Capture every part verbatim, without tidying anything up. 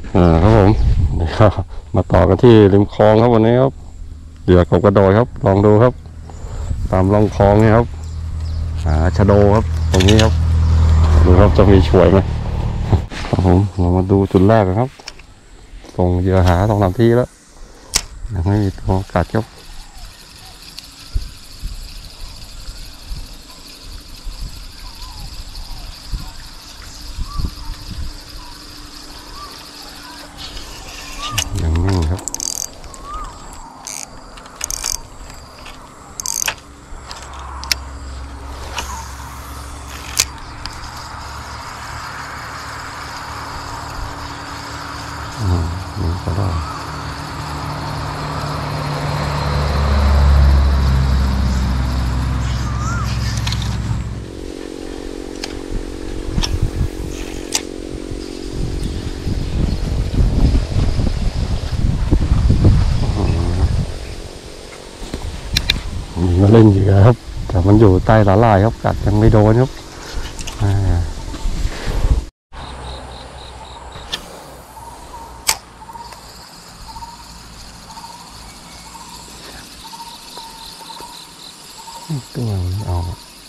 อ่าครับผมนี่ก็มาต่อกันที่ริมคลองครับวันนี้ครับเหยื่อกบกระโดดครับลองดูครับตามลองคลองนี่ครับหาชะโดครับตรงนี้ครับดูครับจะมีช่วยไหมครับผมเรามาดูจุดแรกกันครับส่งเหยื่อหาสองสามที่แล้วยังไม่มีตัวกัดครับยังนิ่งครับอืมนี่ก็ได้มีมาเล่นเหยื่อครับแต่มันอยู่ใต้สาหร่ายครับกัดยังไม่โดนครับอ่าตัวนี้เอา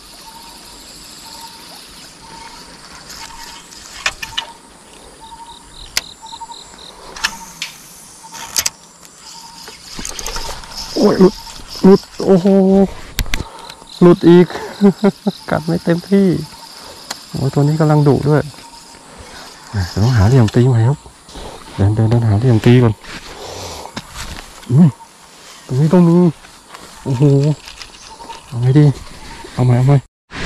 โอ้ยหลุดหลุดโอ้โหหลุดอีก กัดไม่เต็มที่โอ้ยตัวนี้กำลังดุด้วยเดี๋ยวต้องหาเหลี่ยมตีใหม่ครับเดินเดินเดินหาเหลี่ยมตีก่อนอุ้ยตรงนี้ต้องมีโอ้โหเอาไงดีเอาไหมเอาไหม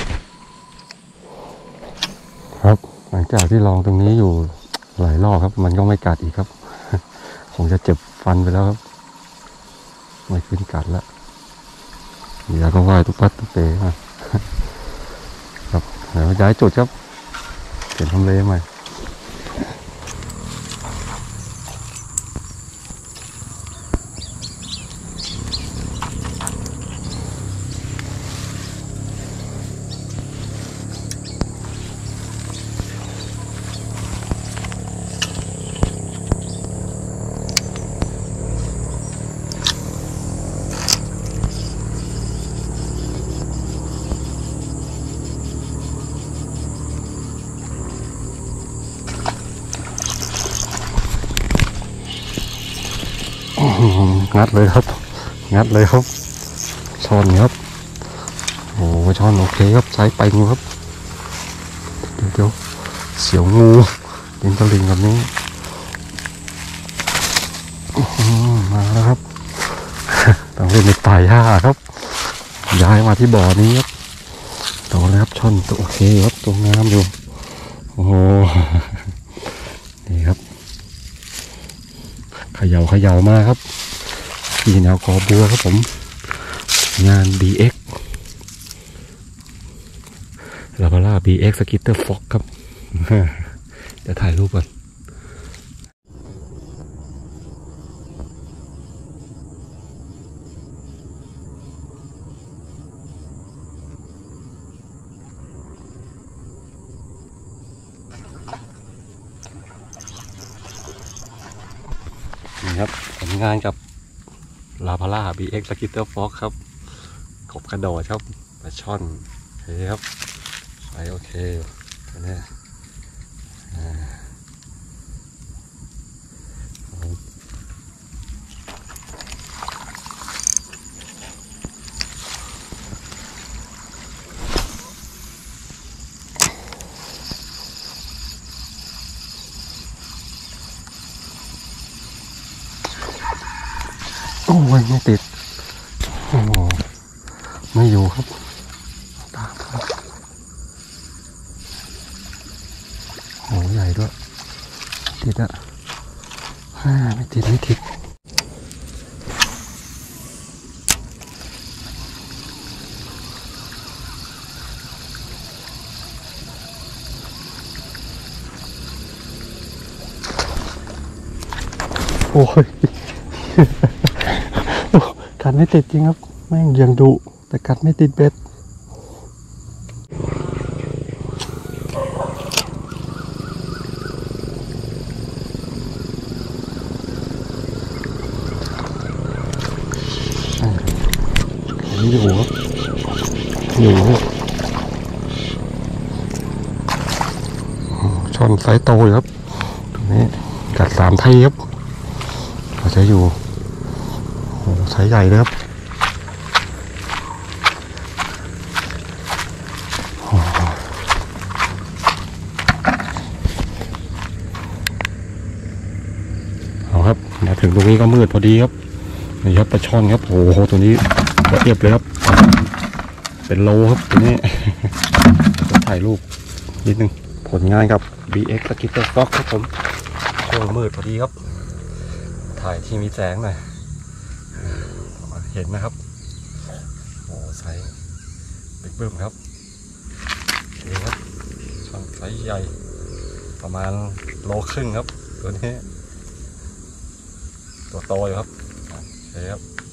ครับหลังจากที่ลองตรงนี้อยู่หลายรอบครับมันก็ไม่กัดอีกครับ คงจะเจ็บฟันไปแล้วครับไม่ขึ้นกัดแล้วเดี๋ยวก็ว่ายทุกปัดทุกเตะครับเดี๋ยวย้ายจุดครับเปลี่ยนทำเลใหม่งัดเลยครับงัดเลยครับช่อนครับโอ้ช่อนโอเคครับใช้ไปงูครับเดี๋ยวเดี๋ยวเสียวงูยิงตะลิงแบบนี้มาแล้วครับต้องเล่นในป่าหญ้าครับย้ายมาที่บ่อนี้ครับโตแล้วครับช่อนตัวโอเคครับตัวงามอยู่โอ้โหนี่ครับเขย่าเขย่ามาครับที่แนวกอบัวครับผมงาน บี เอ็กซ์ ลาบาร่า บี เอ็กซ์ สกิตเตอร์ฟ็อกครับเดี๋ยวถ่ายรูปก่อนนี่ครับผลงานกับลาบาร่า บี เอ็กซ์ สกิตเตอร์ฟ็อกครับกบกระโดดครับปลาช่อนโอเคครับใส่โอเคตัวนี้โอ้ยไม่ติดโอ้ไม่อยู่ครับตามครับโอ้ใหญ่ด้วยติดอะไม่ติดไม่ติดโอ้ยกัดไม่ติดจริงครับแม่งยังดุแต่กัดไม่ติดเบ็ดอยู่ครับอยู่ครับช่อนไซส์โตอยู่ครับตรงนี้กัดสามทีครับเราจะอยู่โอ้ไซส์ใหญ่เลยครับเอาครับมาถึงตรงนี้ก็มืดพอดีครับนี่ครับปลาช่อนครับโอ้โหตัวนี้ละเอียดเลยครับเป็นโลครับตัวนี้ ถ่ายรูปนิดนึงผลงานกับ บี เอ็กซ์ Skitter Fox ครับผมช่วงมืดพอดีครับถ่ายที่มีแสงหน่อยเห็นนะครับโอ้ไซส์บิ๊กบึ้มครับนี่ครับช่อนไซส์ใหญ่ประมาณโลครึ่งครับตัวนี้ตัวโตอยู่ครับโอเคครับ